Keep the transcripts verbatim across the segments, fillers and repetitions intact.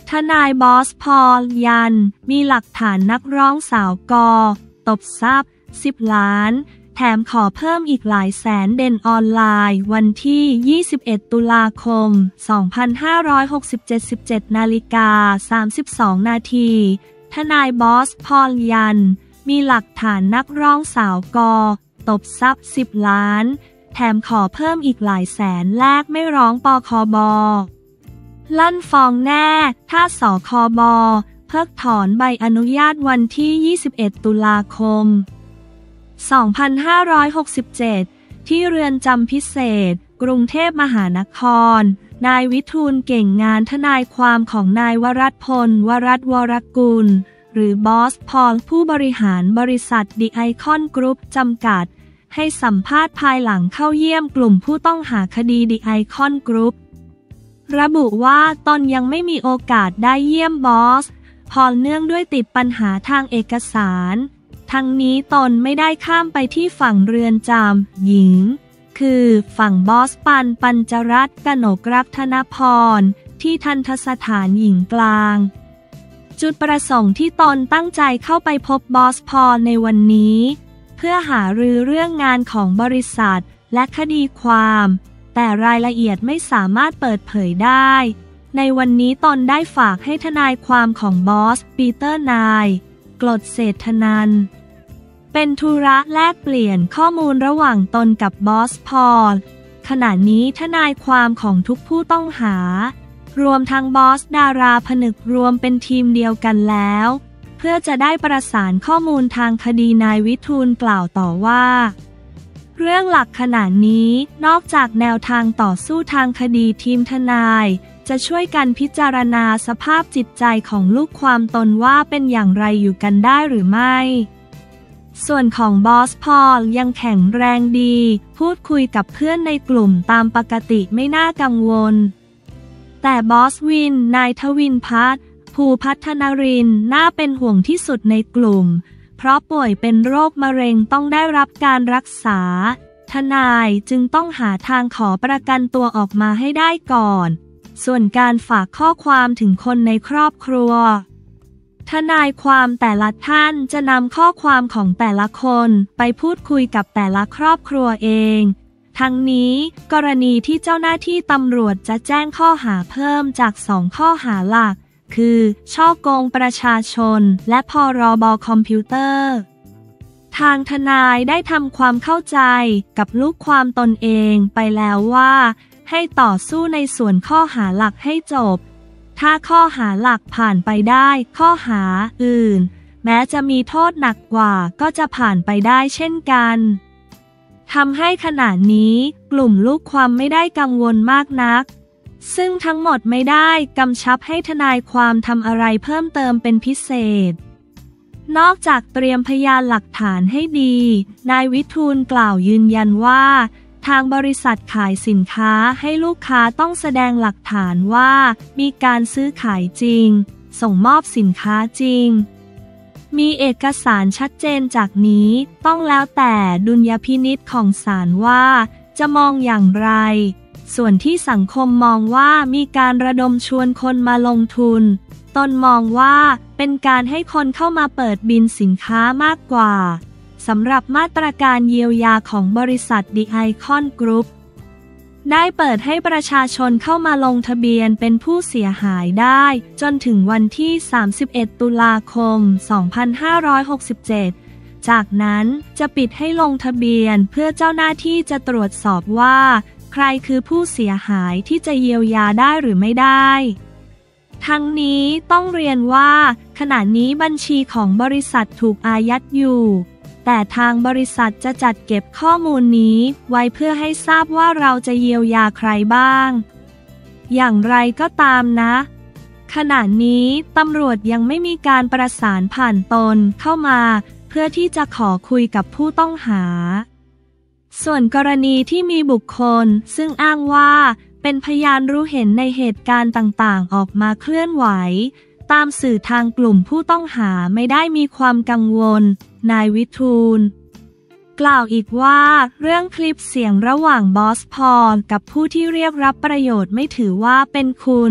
ทนายบอสพอลยันมีหลักฐานนักร้องสาวกอตบทรัพย์สิบล้านแถมขอเพิ่มอีกหลายแสนเด่นออนไลน์วันที่ยี่สิบเอ็ดตุลาคมสองพันห้าร้อยหกสิบเจ็ด สิบเจ็ดนาฬิกาสามสิบสองนาทีทนายบอสพอลยันมีหลักฐานนักร้องสาวกอตบทรัพย์สิบล้านแถมขอเพิ่มอีกหลายแสนแลกไม่ร้องปคบลั่นฟ้องแน่ถ้าสคบเพิกถอนใบอนุญาตวันที่ยี่สิบเอ็ดตุลาคมสองพันห้าร้อยหกสิบเจ็ดที่เรือนจำพิเศษกรุงเทพมหานครนายวิทูลเก่งงานทนายความของนายวรัตพลวรัตน์วรกุลหรือบอสพอลผู้บริหารบริษัทดิไอคอนกรุ๊ปจำกัดให้สัมภาษณ์ภายหลังเข้าเยี่ยมกลุ่มผู้ต้องหาคดีดิไอคอนกรุ๊ประบุว่าตนยังไม่มีโอกาสได้เยี่ยมบอสพอลเนื่องด้วยติดปัญหาทางเอกสารทั้งนี้ตนไม่ได้ข้ามไปที่ฝั่งเรือนจำหญิงคือฝั่งบอสปันปัญจรัตน์กนกรักธนพรที่ทัณฑสถานหญิงกลางจุดประสงค์ที่ตนตั้งใจเข้าไปพบบอสพอลในวันนี้เพื่อหารือเรื่องงานของบริษัทและคดีความแต่รายละเอียดไม่สามารถเปิดเผยได้ในวันนี้ตนได้ฝากให้ทนายความของบอสปีเตอร์นายกลดเศรษฐนันท์เป็นธุระแลกเปลี่ยนข้อมูลระหว่างตนกับบอสพอลขณะนี้ทนายความของทุกผู้ต้องหารวมทั้งบอสดาราผนึกรวมเป็นทีมเดียวกันแล้วเพื่อจะได้ประสานข้อมูลทางคดีนายวิทูลกล่าวต่อว่าเรื่องหลักขณะนี้นอกจากแนวทางต่อสู้ทางคดีทีมทนายจะช่วยกันพิจารณาสภาพจิตใจของลูกความตนว่าเป็นอย่างไรอยู่กันได้หรือไม่ส่วนของบอสพอลยังแข็งแรงดีพูดคุยกับเพื่อนในกลุ่มตามปกติไม่น่ากังวลแต่บอสวินนายทวินพัฒน์ภูพัฒนรินทร์น่าเป็นห่วงที่สุดในกลุ่มเพราะป่วยเป็นโรคมะเร็งต้องได้รับการรักษาทนายจึงต้องหาทางขอประกันตัวออกมาให้ได้ก่อนส่วนการฝากข้อความถึงคนในครอบครัวทนายความแต่ละท่านจะนำข้อความของแต่ละคนไปพูดคุยกับแต่ละครอบครัวเองทั้งนี้กรณีที่เจ้าหน้าที่ตำรวจจะแจ้งข้อหาเพิ่มจากสองข้อหาหลักคือฉ้อโกงประชาชนและพรบคอมพิวเตอร์ทางทนายได้ทำความเข้าใจกับลูกความตนเองไปแล้วว่าให้ต่อสู้ในส่วนข้อหาหลักให้จบถ้าข้อหาหลักผ่านไปได้ข้อหาอื่นแม้จะมีโทษหนักกว่าก็จะผ่านไปได้เช่นกันทำให้ขณะนี้กลุ่มลูกความไม่ได้กังวลมากนักซึ่งทั้งหมดไม่ได้กำชับให้ทนายความทำอะไรเพิ่มเติมเป็นพิเศษนอกจากเตรียมพยานหลักฐานให้ดีนายวิทูลกล่าวยืนยันว่าทางบริษัทขายสินค้าให้ลูกค้าต้องแสดงหลักฐานว่ามีการซื้อขายจริงส่งมอบสินค้าจริงมีเอกสารชัดเจนจากนี้ต้องแล้วแต่ดุลยพินิจของศาลว่าจะมองอย่างไรส่วนที่สังคมมองว่ามีการระดมชวนคนมาลงทุนตนมองว่าเป็นการให้คนเข้ามาเปิดบินสินค้ามากกว่าสำหรับมาตรการเยียวยาของบริษัทดิไอคอนกรุ๊ปได้เปิดให้ประชาชนเข้ามาลงทะเบียนเป็นผู้เสียหายได้จนถึงวันที่สามสิบเอ็ดตุลาคมสองพันห้าร้อยหกสิบเจ็ดจากนั้นจะปิดให้ลงทะเบียนเพื่อเจ้าหน้าที่จะตรวจสอบว่าใครคือผู้เสียหายที่จะเยียวยาได้หรือไม่ได้ทั้งนี้ต้องเรียนว่าขณะนี้บัญชีของบริษัทถูกอายัดอยู่แต่ทางบริษัทจะจัดเก็บข้อมูลนี้ไว้เพื่อให้ทราบว่าเราจะเยียวยาใครบ้างอย่างไรก็ตามนะขณะนี้ตำรวจยังไม่มีการประสานผ่านตนเข้ามาเพื่อที่จะขอคุยกับผู้ต้องหาส่วนกรณีที่มีบุคคลซึ่งอ้างว่าเป็นพยานรู้เห็นในเหตุการณ์ต่างๆออกมาเคลื่อนไหวตามสื่อทางกลุ่มผู้ต้องหาไม่ได้มีความกังวลนายวิทูลกล่าวอีกว่าเรื่องคลิปเสียงระหว่างบอสพอลกับผู้ที่เรียกรับประโยชน์ไม่ถือว่าเป็นคุณ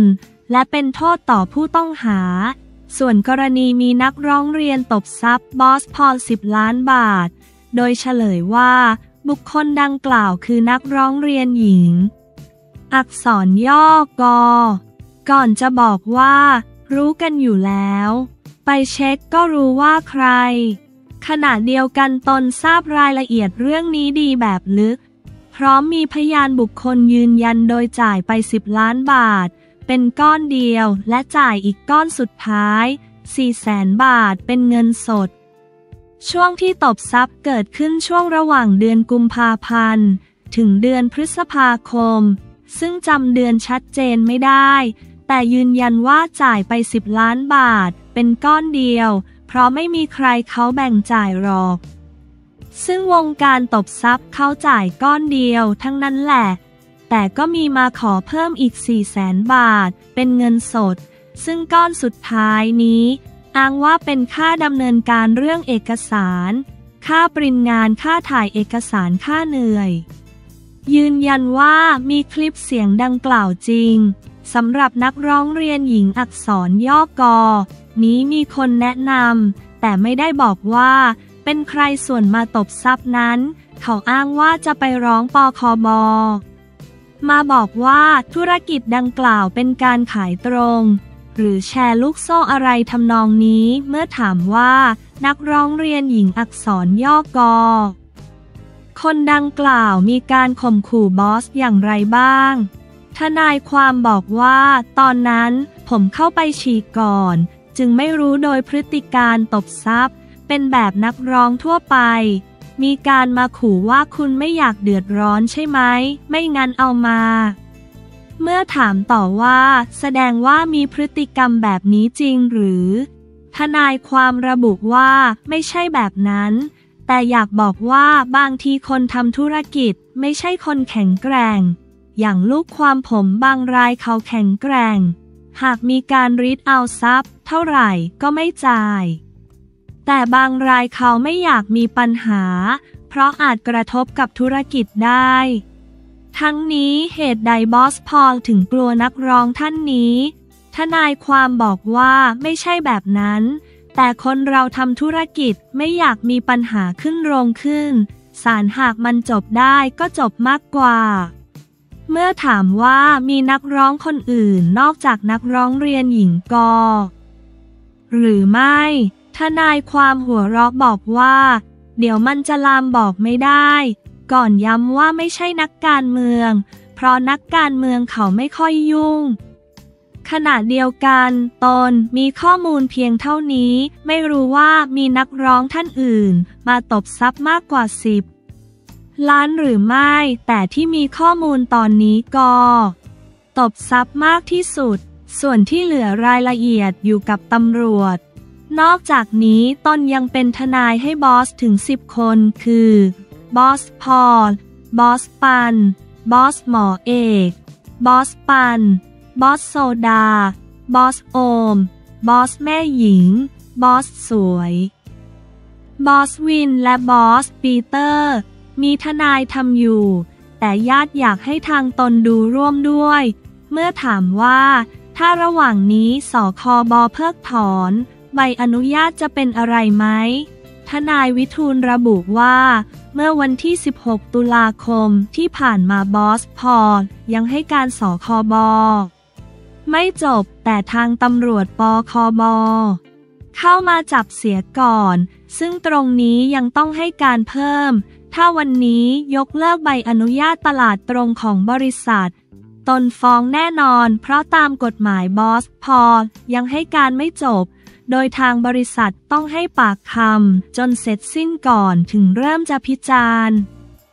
และเป็นโทษต่อผู้ต้องหาส่วนกรณีมีนักร้องเรียนตบทรัพย์บอสพอลสิบล้านบาทโดยเฉลยว่าบุคคลดังกล่าวคือนักร้องเรียนหญิงอักษรย่อกอก่อนจะบอกว่ารู้กันอยู่แล้วไปเช็คก็รู้ว่าใครขณะเดียวกันตนทราบรายละเอียดเรื่องนี้ดีแบบลึกพร้อมมีพยานบุคคลยืนยันโดยจ่ายไปสิบล้านบาทเป็นก้อนเดียวและจ่ายอีกก้อนสุดท้ายสี่แสนบาทเป็นเงินสดช่วงที่ตบทรัพย์เกิดขึ้นช่วงระหว่างเดือนกุมภาพันธ์ถึงเดือนพฤษภาคมซึ่งจำเดือนชัดเจนไม่ได้แต่ยืนยันว่าจ่ายไปสิบล้านบาทเป็นก้อนเดียวเพราะไม่มีใครเขาแบ่งจ่ายหรอกซึ่งวงการตบทรัพย์เขาจ่ายก้อนเดียวทั้งนั้นแหละแต่ก็มีมาขอเพิ่มอีกสี่แสนบาทเป็นเงินสดซึ่งก้อนสุดท้ายนี้อ้างว่าเป็นค่าดำเนินการเรื่องเอกสารค่าปริ้นงานค่าถ่ายเอกสารค่าเหนื่อยยืนยันว่ามีคลิปเสียงดังกล่าวจริงสำหรับนักร้องเรียนหญิงอักษรย่อกอนี้มีคนแนะนำแต่ไม่ได้บอกว่าเป็นใครส่วนมาตบทรัพย์นั้นเขาอ้างว่าจะไปร้องปคบ.มาบอกว่าธุรกิจดังกล่าวเป็นการขายตรงหรือแชร์ลูกโซ่อะไรทำนองนี้เมื่อถามว่านักร้องเรียนหญิงอักษรย่อกอคนดังกล่าวมีการข่มขู่บอสอย่างไรบ้างทนายความบอกว่าตอนนั้นผมเข้าไปฉี่ก่อนจึงไม่รู้โดยพฤติการตบทรัพย์เป็นแบบนักร้องทั่วไปมีการมาขู่ว่าคุณไม่อยากเดือดร้อนใช่ไหมไม่งั้นเอามาเมื่อถามต่อว่าแสดงว่ามีพฤติกรรมแบบนี้จริงหรือทนายความระบุว่าไม่ใช่แบบนั้นแต่อยากบอกว่าบางทีคนทำธุรกิจไม่ใช่คนแข็งแกร่งอย่างลูกความผมบางรายเขาแข็งแกร่งหากมีการรีดเอาทรัพย์เท่าไหร่ก็ไม่จ่ายแต่บางรายเขาไม่อยากมีปัญหาเพราะอาจกระทบกับธุรกิจได้ทั้งนี้เหตุใดบอสพอลถึงกลัวนักร้องท่านนี้ทนายความบอกว่าไม่ใช่แบบนั้นแต่คนเราทำธุรกิจไม่อยากมีปัญหาขึ้นโรงขึ้นศาลหากมันจบได้ก็จบมากกว่าเมื่อถามว่ามีนักร้องคนอื่นนอกจากนักร้องเรียนหญิงกอหรือไม่ทนายความหัวเราะบอกว่าเดี๋ยวมันจะลามบอกไม่ได้ก่อนย้ำว่าไม่ใช่นักการเมืองเพราะนักการเมืองเขาไม่ค่อยยุ่งขณะเดียวกันตนมีข้อมูลเพียงเท่านี้ไม่รู้ว่ามีนักร้องท่านอื่นมาตบทรัพย์มากกว่าสิบล้านหรือไม่แต่ที่มีข้อมูลตอนนี้ก็ตบทรัพย์มากที่สุดส่วนที่เหลือรายละเอียดอยู่กับตำรวจนอกจากนี้ตนยังเป็นทนายให้บอสถึงสิบคนคือบอสพอลบอสปันบอสหมอเอกบอสปันบอสโซดาบอสโอมบอสแม่หญิงบอสสวยบอสวินและบอสปีเตอร์มีทนายทำอยู่แต่ญาติอยากให้ทางตนดูร่วมด้วยเมื่อถามว่าถ้าระหว่างนี้สคบ.เพิกถอนใบอนุญาตจะเป็นอะไรไหมทนายวิทูลระบุว่าเมื่อวันที่สิบหกตุลาคมที่ผ่านมาบอสพอลยังให้การสคบ.ไม่จบแต่ทางตำรวจปคบ.เข้ามาจับเสียก่อนซึ่งตรงนี้ยังต้องให้การเพิ่มถ้าวันนี้ยกเลิกใบอนุญาตตลาดตรงของบริษัทตนฟ้องแน่นอนเพราะตามกฎหมายบอสพอลยังให้การไม่จบโดยทางบริษัทต้องให้ปากคำจนเสร็จสิ้นก่อนถึงเริ่มจะพิจารณา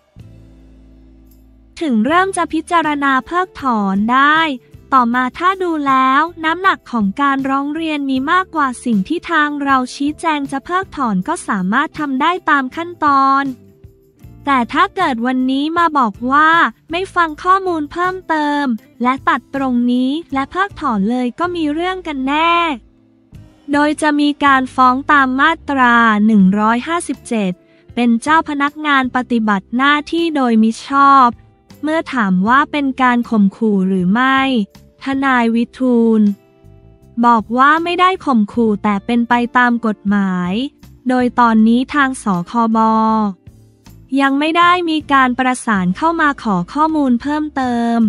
ถึงเริ่มจะพิจารณาเพิกถอนได้ต่อมาถ้าดูแล้วน้ำหนักของการร้องเรียนมีมากกว่าสิ่งที่ทางเราชี้แจงจะเพิกถอนก็สามารถทำได้ตามขั้นตอนแต่ถ้าเกิดวันนี้มาบอกว่าไม่ฟังข้อมูลเพิ่มเติมและตัดตรงนี้และเพิกถอนเลยก็มีเรื่องกันแน่โดยจะมีการฟ้องตามมาตราหนึ่งร้อยห้าสิบเจ็ดเป็นเจ้าพนักงานปฏิบัติหน้าที่โดยมิชอบเมื่อถามว่าเป็นการข่มขู่หรือไม่ททนายวิทูลบอกว่าไม่ได้ข่มขู่แต่เป็นไปตามกฎหมายโดยตอนนี้ทางสคบยังไม่ได้มีการประสานเข้ามาขอข้อมูลเพิ่มเติม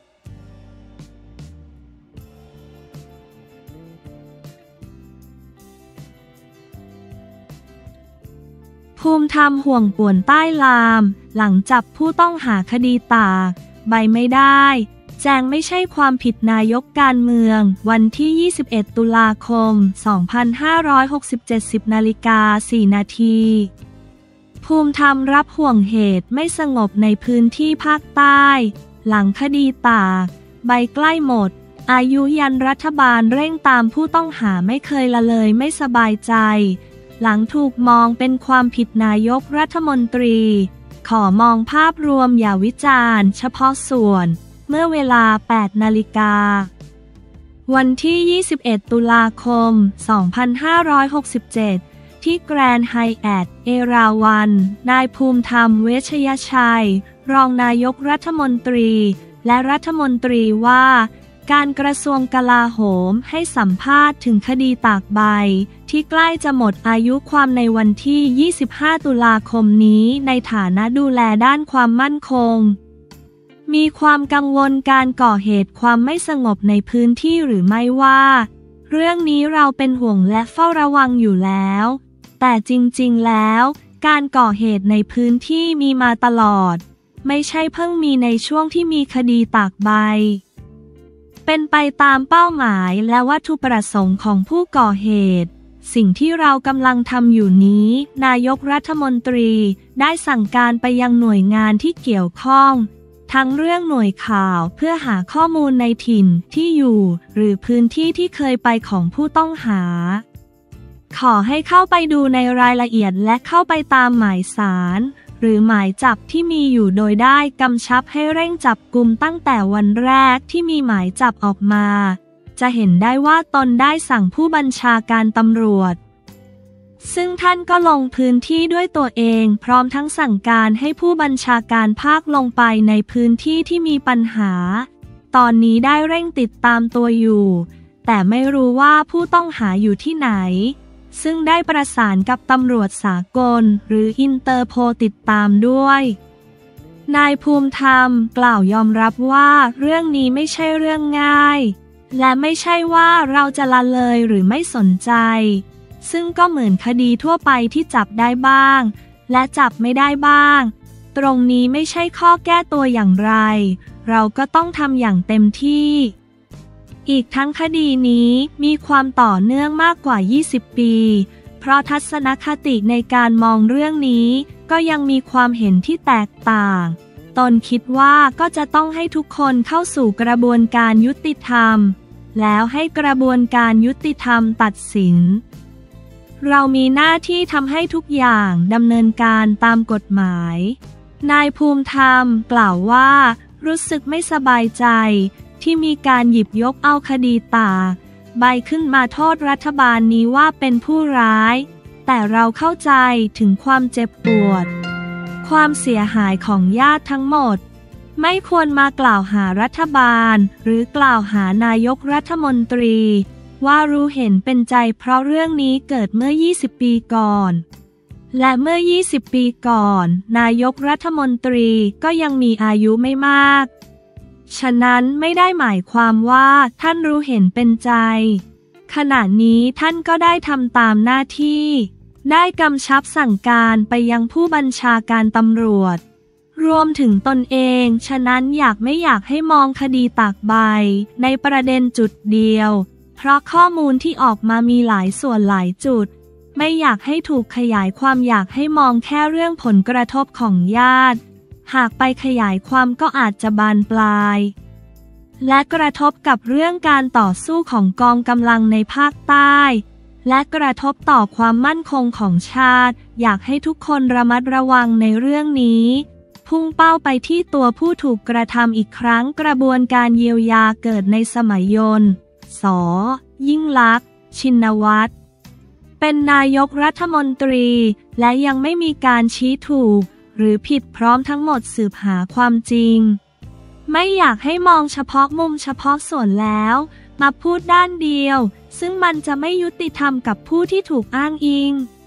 ภูมิธรรมห่วงป่วนใต้ลามหลังจับผู้ต้องหาคดีตากใบไม่ได้แจงไม่ใช่ความผิดนายกการเมืองวันที่ยี่สิบเอ็ดตุลาคมสองพันห้าร้อยหกสิบเจ็ด สิบนาฬิกาสี่นาทีภูมิธรรมรับห่วงเหตุไม่สงบในพื้นที่ภาคใต้หลังคดีตากใบใกล้หมดอายุยันรัฐบาลเร่งตามผู้ต้องหาไม่เคยละเลยไม่สบายใจหลังถูกมองเป็นความผิดนายกรัฐมนตรีขอมองภาพรวมอย่าวิจารณ์เฉพาะส่วนเมื่อเวลา แปดนาฬิกาวันที่ ยี่สิบเอ็ดตุลาคมสองพันห้าร้อยหกสิบเจ็ดที่แกรนด์ไฮแอทเอราวัณนายภูมิธรรมเวชยชัยรองนายกรัฐมนตรีและรัฐมนตรีว่าการกระทรวงกลาโหมให้สัมภาษณ์ถึงคดีตากใบที่ใกล้จะหมดอายุความในวันที่ ยี่สิบห้าตุลาคมนี้ในฐานะดูแลด้านความมั่นคงมีความกังวลการก่อเหตุความไม่สงบในพื้นที่หรือไม่ว่าเรื่องนี้เราเป็นห่วงและเฝ้าระวังอยู่แล้วแต่จริงๆแล้วการก่อเหตุในพื้นที่มีมาตลอดไม่ใช่เพิ่งมีในช่วงที่มีคดีตากใบเป็นไปตามเป้าหมายและวัตถุประสงค์ของผู้ก่อเหตุสิ่งที่เรากำลังทำอยู่นี้นายกรัฐมนตรีได้สั่งการไปยังหน่วยงานที่เกี่ยวข้องทั้งเรื่องหน่วยข่าวเพื่อหาข้อมูลในถิ่นที่อยู่หรือพื้นที่ที่เคยไปของผู้ต้องหาขอให้เข้าไปดูในรายละเอียดและเข้าไปตามหมายศาลหรือหมายจับที่มีอยู่โดยได้กำชับให้เร่งจับกุมตั้งแต่วันแรกที่มีหมายจับออกมาจะเห็นได้ว่าตนได้สั่งผู้บัญชาการตำรวจซึ่งท่านก็ลงพื้นที่ด้วยตัวเองพร้อมทั้งสั่งการให้ผู้บัญชาการภาคลงไปในพื้นที่ที่มีปัญหาตอนนี้ได้เร่งติดตามตัวอยู่แต่ไม่รู้ว่าผู้ต้องหาอยู่ที่ไหนซึ่งได้ประสานกับตำรวจสากลหรืออินเตอร์โพลติดตามด้วยนายภูมิธรรมกล่าวยอมรับว่าเรื่องนี้ไม่ใช่เรื่องง่ายและไม่ใช่ว่าเราจะละเลยหรือไม่สนใจซึ่งก็เหมือนคดีทั่วไปที่จับได้บ้างและจับไม่ได้บ้างตรงนี้ไม่ใช่ข้อแก้ตัวอย่างไรเราก็ต้องทำอย่างเต็มที่อีกทั้งคดีนี้มีความต่อเนื่องมากกว่ายี่สิบปีเพราะทัศนคติในการมองเรื่องนี้ก็ยังมีความเห็นที่แตกต่างตนคิดว่าก็จะต้องให้ทุกคนเข้าสู่กระบวนการยุติธรรมแล้วให้กระบวนการยุติธรรมตัดสินเรามีหน้าที่ทำให้ทุกอย่างดำเนินการตามกฎหมายนายภูมิธรรมกล่าวว่ารู้สึกไม่สบายใจที่มีการหยิบยกเอาคดีตากใบขึ้นมาโทษรัฐบาลนี้ว่าเป็นผู้ร้ายแต่เราเข้าใจถึงความเจ็บปวดความเสียหายของญาติทั้งหมดไม่ควรมากล่าวหารัฐบาลหรือกล่าวหานายกรัฐมนตรีว่ารู้เห็นเป็นใจเพราะเรื่องนี้เกิดเมื่อยี่สิบปีก่อนและเมื่อยี่สิบปีก่อนนายกรัฐมนตรีก็ยังมีอายุไม่มากฉะนั้นไม่ได้หมายความว่าท่านรู้เห็นเป็นใจขณะนี้ท่านก็ได้ทำตามหน้าที่ได้กำชับสั่งการไปยังผู้บัญชาการตำรวจรวมถึงตนเองฉะนั้นอยากไม่อยากให้มองคดีตากใบในประเด็นจุดเดียวเพราะข้อมูลที่ออกมามีหลายส่วนหลายจุดไม่อยากให้ถูกขยายความอยากให้มองแค่เรื่องผลกระทบของญาติหากไปขยายความก็อาจจะบานปลายและกระทบกับเรื่องการต่อสู้ของกองกำลังในภาคใต้และกระทบต่อความมั่นคงของชาติอยากให้ทุกคนระมัดระวังในเรื่องนี้พุ่งเป้าไปที่ตัวผู้ถูกกระทำอีกครั้งกระบวนการเยียวยาเกิดในสมัยยนต์ส.ยิ่งลักษณ์ชินวัตรเป็นนายกรัฐมนตรีและยังไม่มีการชี้ถูกหรือผิดพร้อมทั้งหมดสืบหาความจริงไม่อยากให้มองเฉพาะมุมเฉพาะส่วนแล้วมาพูดด้านเดียวซึ่งมันจะไม่ยุติธรรมกับผู้ที่ถูกอ้างอิง